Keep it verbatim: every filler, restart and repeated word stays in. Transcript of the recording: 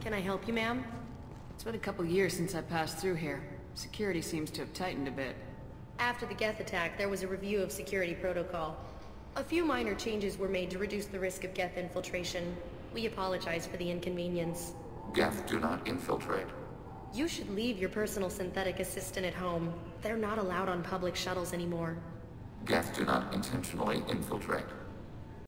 Can I help you, ma'am? It's been a couple years since I passed through here. Security seems to have tightened a bit. After the Geth attack, there was a review of security protocol. A few minor changes were made to reduce the risk of Geth infiltration. We apologize for the inconvenience. Geth do not infiltrate. You should leave your personal synthetic assistant at home. They're not allowed on public shuttles anymore. Geth do not intentionally infiltrate.